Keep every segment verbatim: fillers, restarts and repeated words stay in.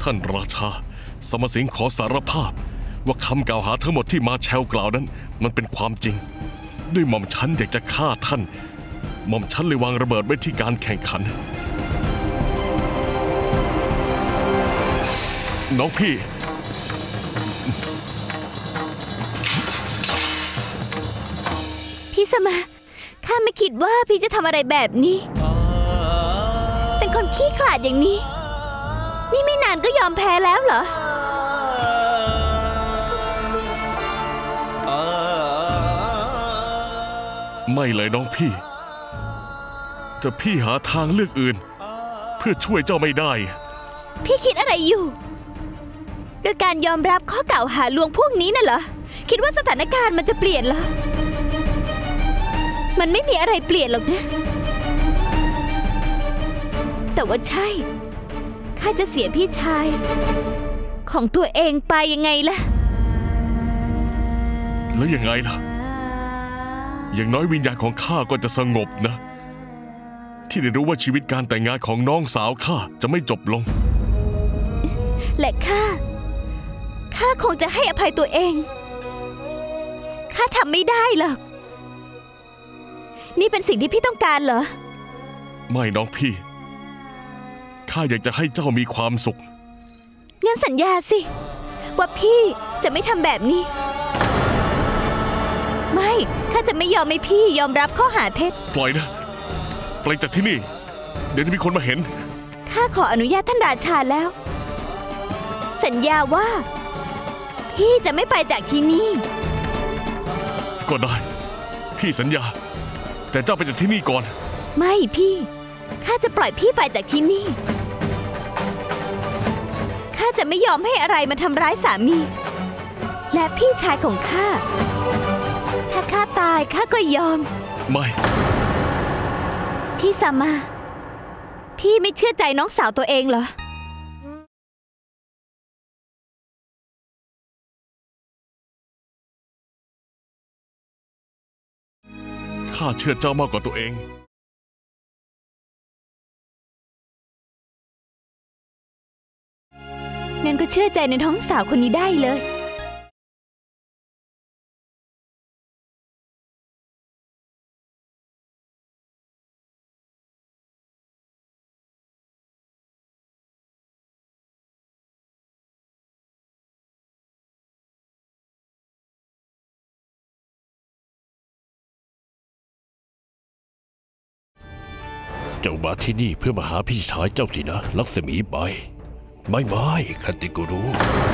ท่านราชาสมสิงห์ขอสารภาพว่าคำกล่าวหาทั้งหมดที่มาแชลกล่าวนั้นมันเป็นความจริงด้วยหม่อมฉันอยากจะฆ่าท่านหม่อมฉันเลยวางระเบิดไว้ที่การแข่งขันน้องพี่พี่สมาข้าไม่คิดว่าพี่จะทำอะไรแบบนี้เป็นคนขี้ขลาดอย่างนี้นี่ไม่นานก็ยอมแพ้แล้วเหรอไม่เลยน้องพี่แต่พี่หาทางเลือกอื่นเพื่อช่วยเจ้าไม่ได้พี่คิดอะไรอยู่โดยการยอมรับข้อกล่าวหาลวงพวกนี้น่ะเหรอคิดว่าสถานการณ์มันจะเปลี่ยนเหรอมันไม่มีอะไรเปลี่ยนหรอกนะแต่ว่าใช่ข้าจะเสียพี่ชายของตัวเองไปยังไงล่ะแล้วยังไงล่ะอย่างน้อยวิญญาณของข้าก็จะสงบนะที่ได้รู้ว่าชีวิตการแต่งงานของน้องสาวข้าจะไม่จบลงและข้าข้าคงจะให้อภัยตัวเองข้าทำไม่ได้หรอกนี่เป็นสิ่งที่พี่ต้องการเหรอไม่น้องพี่ข้าอยากจะให้เจ้ามีความสุขงั้นสัญญาสิว่าพี่จะไม่ทำแบบนี้ไม่ข้าจะไม่ยอมให้พี่ยอมรับข้อหาเท็จปล่อยนะไปจากที่นี่เดี๋ยวจะมีคนมาเห็นข้าขออนุญาตท่านราชาแล้วสัญญาว่าพี่จะไม่ไปจากที่นี่ก็ได้พี่สัญญาแต่เจ้าไปจากที่นี่ก่อนไม่พี่ข้าจะปล่อยพี่ไปจากที่นี่ข้าจะไม่ยอมให้อะไรมาทำร้ายสามีและพี่ชายของข้าถ้าข้าตายข้าก็ยอมไม่พี่สามาพี่ไม่เชื่อใจน้องสาวตัวเองเหรอข้าเชื่อเจ้ามากกว่าตัวเองงั้นก็เชื่อใจในท้องสาวคนนี้ได้เลยเจ้ามาที่นี่เพื่อมาหาพี่ชายเจ้าสินะลักษมีไปไม่ไม่คันติกูรู้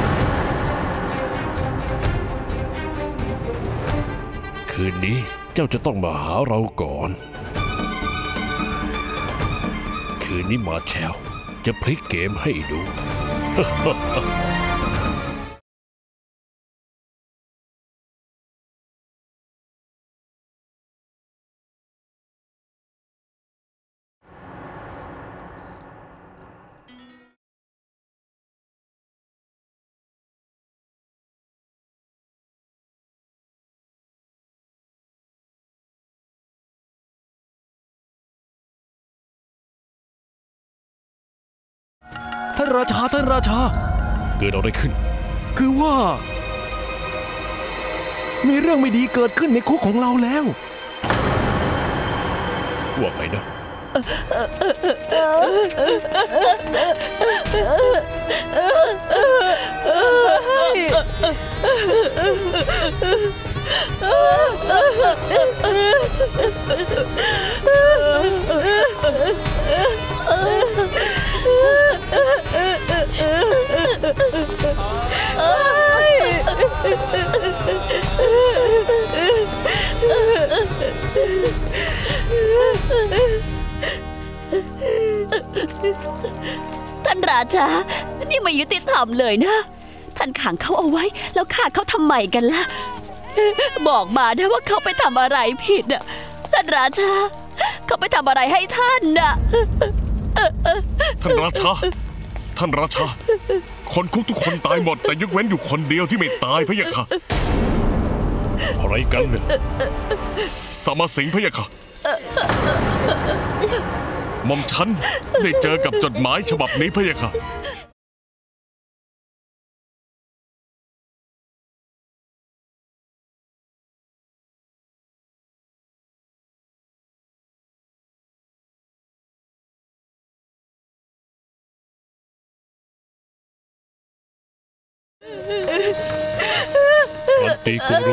คืนนี้เจ้าจะต้องมาหาเราก่อนคืนนี้มาแชลจะพลิกเกมให้ดูท่านราชาท่านราชาเกิดอะไรขึ้นคือว่ามีเรื่องไม่ดีเกิดขึ้นในคุกของเราแล้วว่าไงนะท่านราชานี่ไม่ยุติธรรมเลยนะท่านขังเขาเอาไว้แล้วฆ่าเขาทำไมกันล่ะบอกมานะว่าเขาไปทำอะไรผิดอ่ะท่านราชาเขาไปทำอะไรให้ท่านน่ะท่านราชาท่านราชาคนคุกทุกคนตายหมดแต่ยกเว้นอยู่คนเดียวที่ไม่ตายพะยะค่ะอะไรกันเนี่ยสมสิงห์พะยะค่ะหม่อมฉันได้เจอกับจดหมายฉบับนี้พะยะค่ะคันติกูรู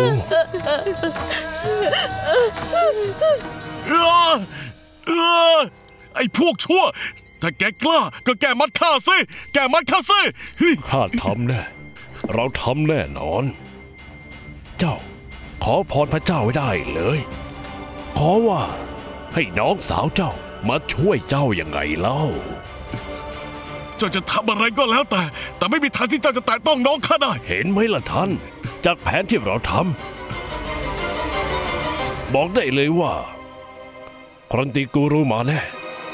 เออเออไอ้พวกชั่วถ้าแกกล้าก็แกมัดข้าสิแกมัดข้าสิเฮ้ยข้าทำแน่เราทำแน่นอน เจ้าขอพรพระเจ้าไว้ได้เลย ขอว่าให้น้องสาวเจ้ามาช่วยเจ้ายังไงเล่าเจ้าจะทำอะไรก็แล้วแต่ แต่ไม่มีทางที่เจ้าจะแตะต้องน้องข้าได้เห็นไหมล่ะท่าน จากแผนที่เราทำบอกได้เลยว่าครันติกูรูมาแน่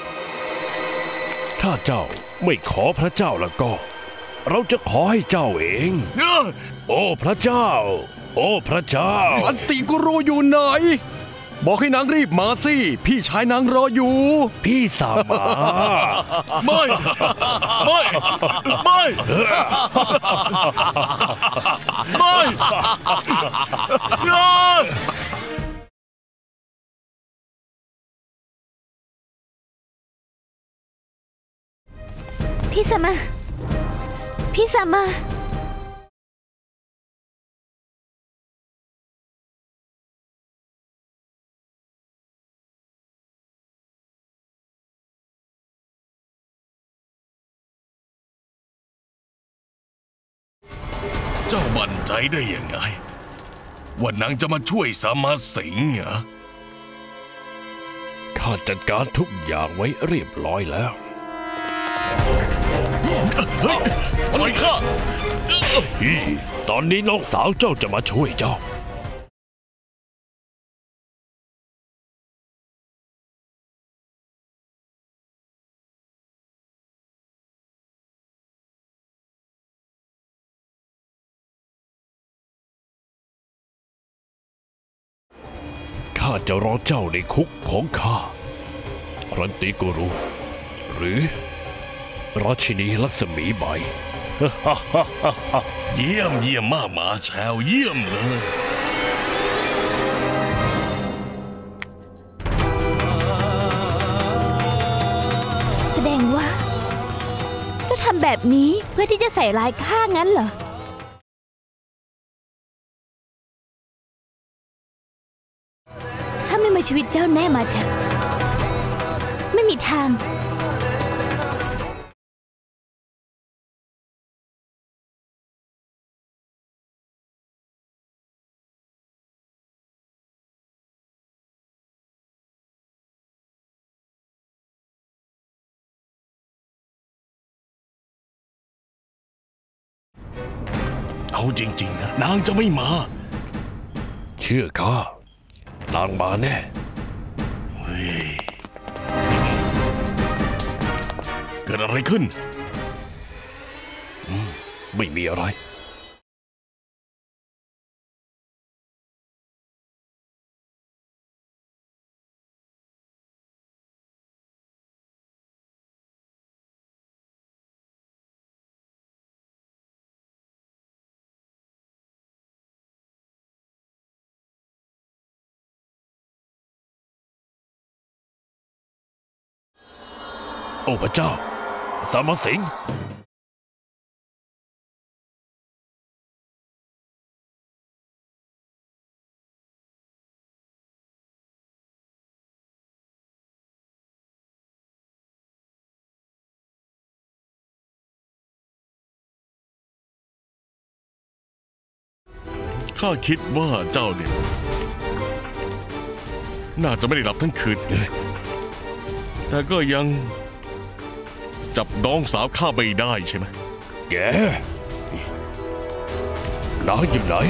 ถ้าเจ้าไม่ขอพระเจ้าแล้วก็ เราจะขอให้เจ้าเองเออโอ้พระเจ้า โอ้พระเจ้าอันติกุรูอยู่ไหน บอกให้นางรีบมาสิ พี่ชายนางรออยู่พี่สามาไม่ไม่ไม่ไม่เออพี่สามา พี่สามาเจ้ามั่นใจได้ยังไงว่านางจะมาช่วยสามาสิงห์เหรอข้าจัดการทุกอย่างไว้เรียบร้อยแล้วเฮ้ยปล่อยข้าพี่ตอนนี้น้องสาวเจ้าจะมาช่วยเจ้า ข้าจะรอเจ้าในคุกของข้าครันติกูรู หรือราชินีลักษมีใบเยี่ยมเยี่ยมมากมาแชวเยี่ยมเลยแสดงว่าเจ้าทำแบบนี้เพื่อที่จะใส่ร้ายข้างั้นเหรอ ถ้าไม่มาชีวิตเจ้าแน่มาฉันไม่มีทางเอาจริงๆนะนางจะไม่มาเชื่อข้านางมาแน่เฮ้ยเกิดอะไรขึ้นไม่มีอะไร โอ้พระเจ้า สามาสิงห์ข้าคิดว่าเจ้าเนี่ยน่าจะไม่ได้หลับทั้งคืนแต่ก็ยังจับน้องสาวข้าไม่ได้ใช่ไหมแกนางอยู่ไหน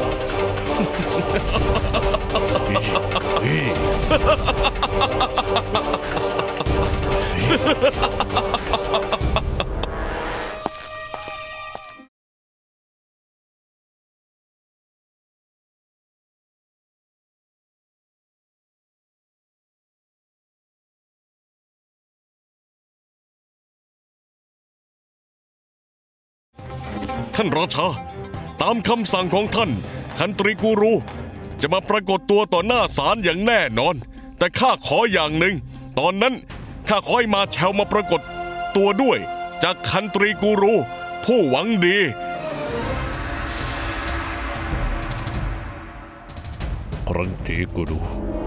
ท่านราชาตามคำสั่งของท่านคันตรีกูรูจะมาปรากฏตัวต่อหน้าศาลอย่างแน่นอน แต่ข้าขออย่างหนึ่งตอนนั้นข้าขอให้มาแชวมาปรากฏตัวด้วยจากคันตรีกูรูผู้หวังดีครั้นทีกูดู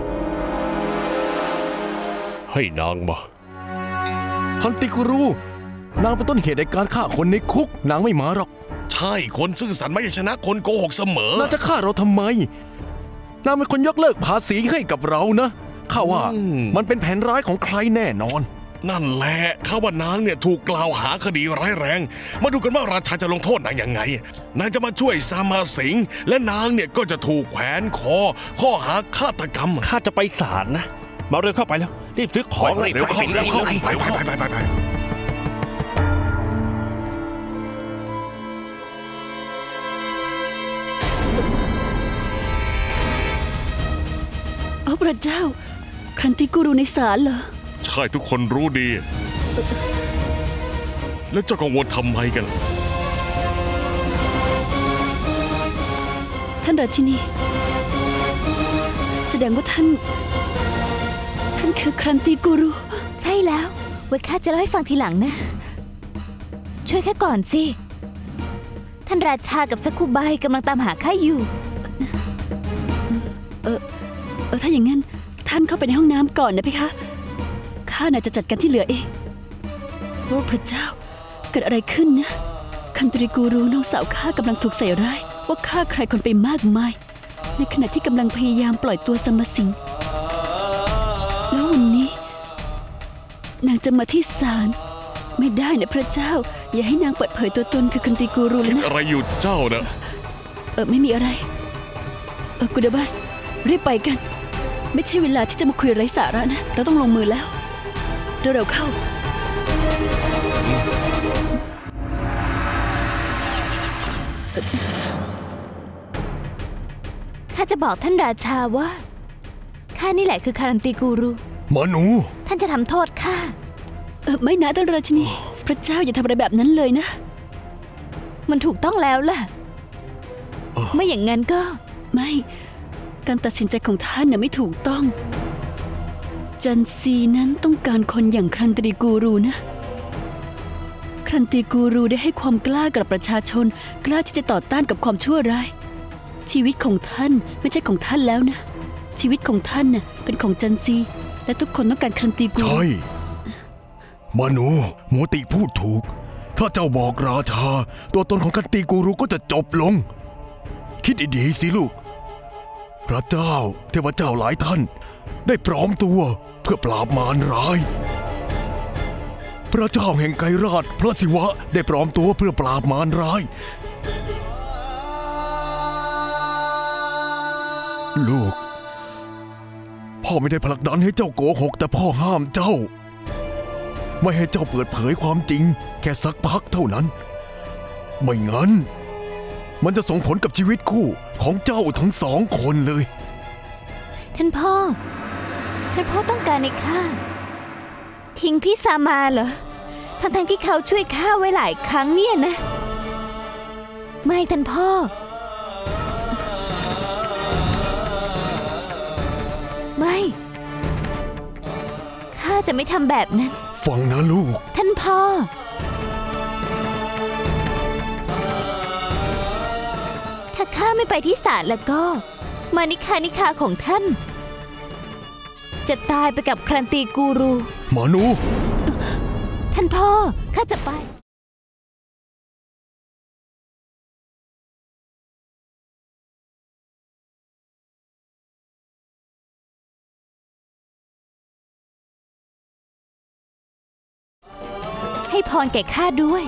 ให้นางมาคันติกุรูนางเป็นต้นเหตุในการฆ่าคนในคุกนางไม่มาหรอกใช่คนซื่อสัตย์ไม่ชนะคนโกหกเสมอนางจะฆ่าเราทำไมนางเป็นคนยกเลิกภาษีให้กับเรานะข้าว่ามันเป็นแผนร้ายของใครแน่นอนนั่นแหละข้าว่านางเนี่ยถูกกล่าวหาคดีร้ายแรงมาดูกันว่าราชาจะลงโทษนางยังไงนางจะมาช่วยซามาสิงและนางเนี่ยก็จะถูกแขวนคอข้อหาฆาตกรรมข้าจะไปศาลนะมาเร็วเข้าไปแล้วรีบซื้อของเร็วเข้าเร็วเข้าไปไปไปไปไปโอ้พระเจ้าครันติกูรูในศาลเหรอใช่ทุกคนรู้ดี แล้วเจ้ากังวลทำไมกันท่านราชินีแสดงว่าท่านท่านคือครันติกูรูใช่แล้วไว้ข้าจะเล่าให้ฟังทีหลังนะช่วยข้าก่อนสิท่านราชากับสักุไบกำลังตามหาข้าอยู่เออเออถ้าอย่างนั้นท่านเข้าไปในห้องน้ำก่อนนะพี่คะข้าน่าจะจัดการที่เหลือเองโอ้พระเจ้าเกิดอะไรขึ้นนะคันตรีกูรูน้องสาวข้ากำลังถูกใส่ร้ายว่าฆ่าใครคนไปมากมายในขณะที่กำลังพยายามปล่อยตัวสมสิงแล้ววันนี้นางจะมาที่ศาลไม่ได้นะพระเจ้าอย่าให้นางเปิดเผยตัวตนคือคันตรีกูรูเลยนะอะไรอยู่เจ้านะเออไม่มีอะไรเออกูเดบัสรีบไปกันไม่ใช่เวลาที่จะมาคุยไร้สาระนะเราต้องลงมือแล้วเร็วๆเข้าข้าจะบอกท่านราชาว่าข้านี่แหละคือคารันตีกูรูหมอหนูท่านจะทำโทษข้าเออไม่นะท่านราชินีพระเจ้าอย่าทำอะไรแบบนั้นเลยนะมันถูกต้องแล้วล่ะไม่อย่างนั้นก็ไม่การตัดสินใจของท่านน่ะไม่ถูกต้องจันซีนั้นต้องการคนอย่างครันติกูรูนะครันติกูรูได้ให้ความกล้ากับประชาชนกล้าที่จะต่อต้านกับความชั่วร้ายชีวิตของท่านไม่ใช่ของท่านแล้วนะชีวิตของท่านน่ะเป็นของจันซีและทุกคนต้องการครันติกูรูใช่มานูหมูติพูดถูกถ้าเจ้าบอกราชาตัวตนของครันติกูรูก็จะจบลงคิดดีๆสิลูกพระเจ้าเทพเจ้าหลายท่านได้พร้อมตัวเพื่อปราบมารร้ายพระเจ้าแห่งไกรราชพระศิวะได้พร้อมตัวเพื่อปราบมารร้ายลูกพ่อไม่ได้ผลักดันให้เจ้าโกหกแต่พ่อห้ามเจ้าไม่ให้เจ้าเปิดเผยความจริงแค่สักพักเท่านั้นไม่งั้นมันจะส่งผลกับชีวิตคู่ของเจ้าทั้งสองคนเลยท่านพ่อท่านพ่อต้องการให้ข้าทิ้งพี่ซามาเหรอทั้งทั้งที่เขาช่วยข้าไว้หลายครั้งเนี่ยนะไม่ท่านพ่อไม่ข้าจะไม่ทำแบบนั้นฟังนะลูกท่านพ่อถ้าข้าไม่ไปที่ศาลแล้วก็มานิคานิคาของท่านจะตายไปกับครันติกูรูหมอหนูท่านพ่อข้าจะไปให้พรแก่ข้าด้วย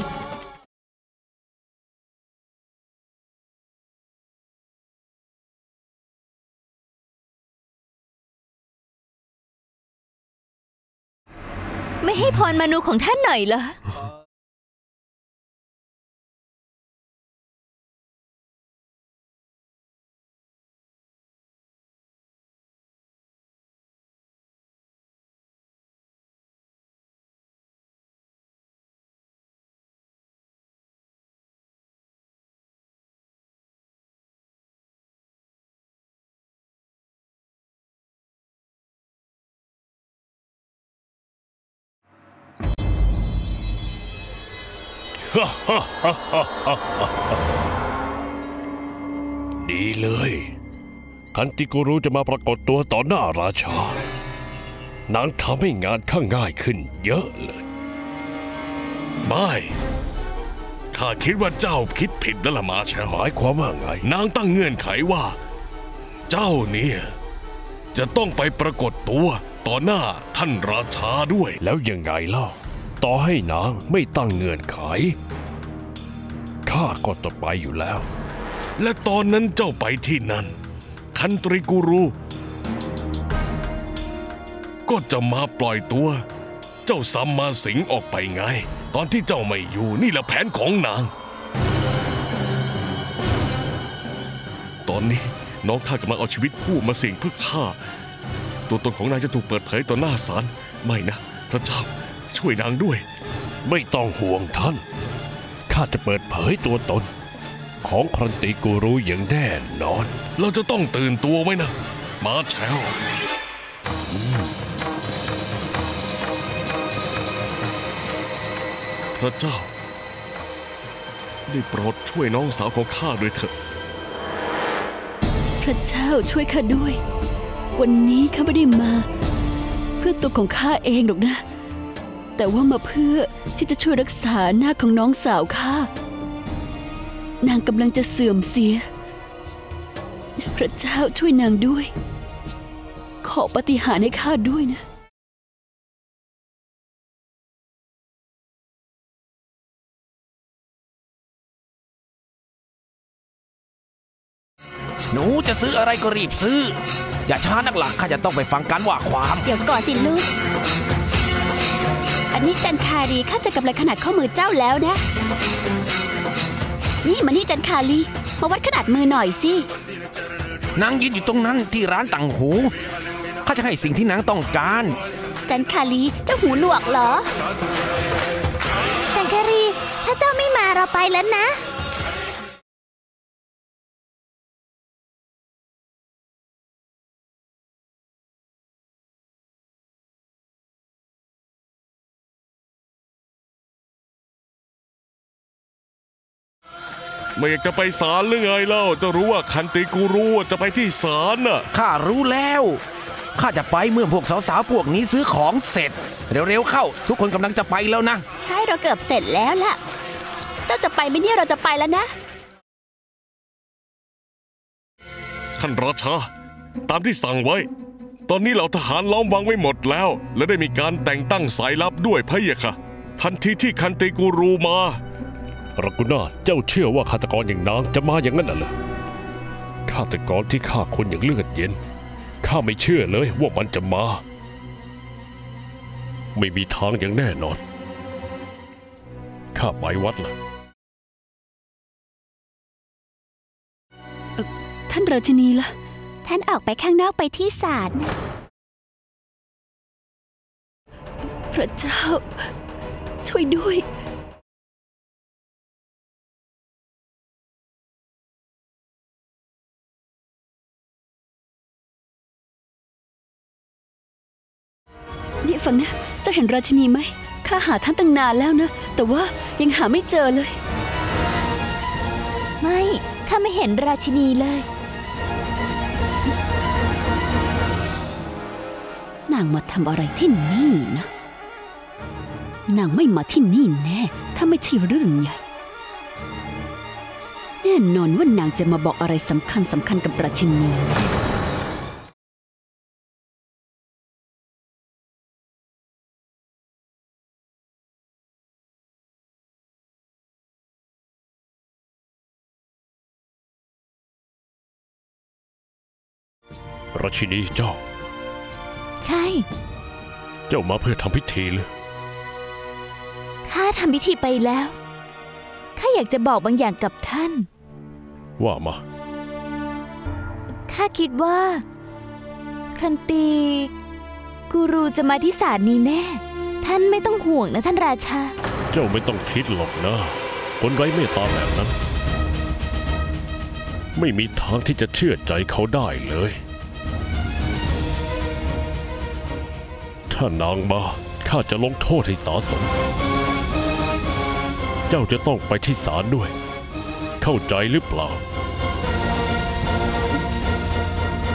ไม่ให้พรมานูของท่านหน่อยเหรอดีเลยคันติกูรูจะมาปรากฏตัวต่อหน้าราชา นางทำให้งานข้างง่ายขึ้นเยอะเลยไม่ข้าคิดว่าเจ้าคิดผิดแล้วล่ะมาเชลหมายความว่าไงนางตั้งเงื่อนไขว่า เจ้าเนี่ยจะต้องไปปรากฏตัวต่อหน้าท่านราชาด้วยแล้วยังไงเล่าต่อให้นางไม่ตั้งเงื่อนไขข้าก็ต้องไปอยู่แล้วและตอนนั้นเจ้าไปที่นั่นคันตรีกูรูก็จะมาปล่อยตัวเจ้าซัมมาสิงออกไปไงตอนที่เจ้าไม่อยู่นี่แหละแผนของนางตอนนี้น้องข้ากำลังเอาชีวิตคู่มาเสี่ยงเพื่อข้าตัวตนของนางจะถูกเปิดเผยต่อหน้าศาลไม่นะพระเจ้าช่วยนางด้วยไม่ต้องห่วงท่านข้าจะเปิดเผยตัวตนของคันติกูรูอย่างแน่นอนเราจะต้องตื่นตัวไว้นะมาแชลพระเจ้าได้โปรดช่วยน้องสาวของข้าด้วยเถอะพระเจ้าช่วยข้าด้วยวันนี้ข้าไม่ได้มาเพื่อตัวของข้าเองหรอกนะแต่ว่ามาเพื่อที่จะช่วยรักษาหน้าของน้องสาวข้านางกำลังจะเสื่อมเสียพระเจ้าช่วยนางด้วยขอปาฏิหาริย์ให้ข้าด้วยนะหนูจะซื้ออะไรก็รีบซื้ออย่าช้านักหลักข้าจะต้องไปฟังการว่าความเดี๋ยวก่อนสิลูกอันนี้จันคารีข้าจะกำลังขนาดข้อมือเจ้าแล้วนะนี่มานี่จันคารีมาวัดขนาดมือหน่อยสินางยืนอยู่ตรงนั้นที่ร้านต่างหูข้าจะให้สิ่งที่นางต้องการจันคารีเจ้าหูหนวกเหรอจันคารีถ้าเจ้าไม่มาเราไปแล้วนะไม่อยากจะไปศาลหรือไงเล่าจะรู้ว่าคันติกูรูจะไปที่ศาลน่ะข้ารู้แล้วข้าจะไปเมื่อพวกสาวๆพวกนี้ซื้อของเสร็จเร็วๆเข้าทุกคนกำลังจะไปแล้วนะใช่เราเกือบเสร็จแล้วล่ะเจ้าจะไปไหมเนี่ยเราจะไปแล้วนะท่านราชาตามที่สั่งไว้ตอนนี้เหล่าทหารล้อมวังไว้หมดแล้วและได้มีการแต่งตั้งสายลับด้วยพะเยะค่ะทันทีที่คันติกูรูมารักุนาเจ้าเชื่อว่าฆาตกรอย่างนางจะมาอย่างนั้นเหรอฆาตกรที่ฆ่าคนอย่างเลือดเย็นข้าไม่เชื่อเลยว่ามันจะมาไม่มีทางอย่างแน่นอนข้าไปวัดละท่านราชินีล่ะท่านออกไปข้างนอกไปที่ศาลพระเจ้าช่วยด้วยนี่ฟังนะเจ้าเห็นราชินีไหมข้าหาท่านตั้งนานแล้วนะแต่ว่ายังหาไม่เจอเลยไม่ข้าไม่เห็นราชินีเลยนางมาทำอะไรที่นี่นะนางไม่มาที่นี่แน่ถ้าไม่ใช่เรื่องใหญ่แน่นอนว่านางจะมาบอกอะไรสำคัญสำคัญกับราชินีราชินีเจ้าใช่เจ้ามาเพื่อทำพิธีเลยข้าทำพิธีไปแล้วข้าอยากจะบอกบางอย่างกับท่านว่ามาข้าคิดว่าคันติกูรูจะมาที่ศาลนี้แน่ท่านไม่ต้องห่วงนะท่านราชาเจ้าไม่ต้องคิดหรอกนะคนไร้เมตตาแบบนั้นไม่มีทางที่จะเชื่อใจเขาได้เลยถ้านางมาข้าจะลงโทษให้สาสมเจ้าจะต้องไปที่ศาลด้วยเข้าใจหรือเปล่า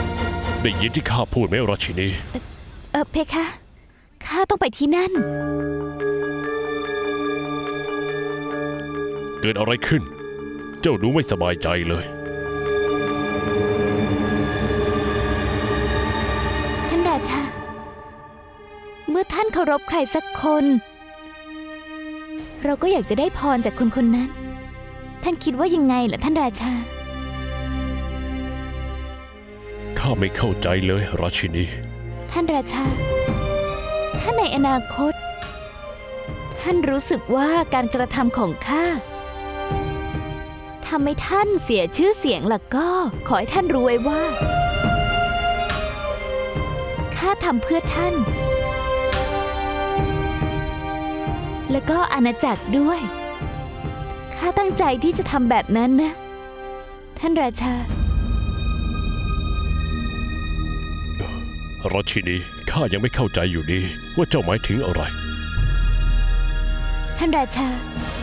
ได้ยินที่ข้าพูดไหมราชินีเออเพคะข้าต้องไปที่นั่นเกิดอะไรขึ้น เจ้าดูไม่สบายใจเลยท่านราชา เมื่อท่านเคารพใครสักคน เราก็อยากจะได้พรจากคนคนนั้น ท่านคิดว่ายังไงล่ะท่านราชาข้าไม่เข้าใจเลยราชินีท่านราชา ถ้าในอนาคต ท่านรู้สึกว่าการกระทำของข้าทำให้ท่านเสียชื่อเสียงล่ะก็ขอให้ท่านรู้ไว้ว่าข้าทำเพื่อท่าน แล้วก็อาณาจักรด้วยข้าตั้งใจที่จะทำแบบนั้นนะท่านราชาราชินีข้ายังไม่เข้าใจอยู่ดีว่าเจ้าหมายถึงอะไรท่านราชา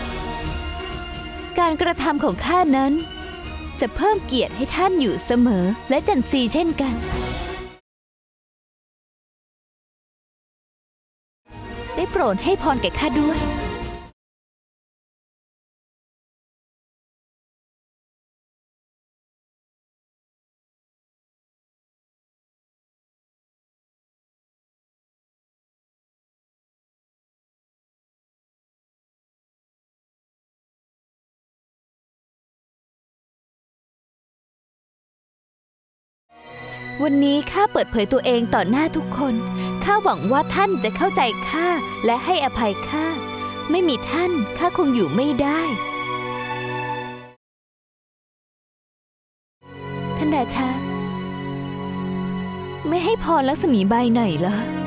การกระทำของข้านั้น จะเพิ่มเกียรติให้ท่านอยู่เสมอและจันทรีเช่นกัน ได้โปรดให้พรแก่ข้าด้วย วันนี้ข้าเปิดเผยตัวเองต่อหน้าทุกคน ข้าหวังว่าท่านจะเข้าใจข้าและให้อภัยข้า ไม่มีท่านข้าคงอยู่ไม่ได้ ท่านราชา ไม่ให้พรลักษมีใบหน่อยเหรอ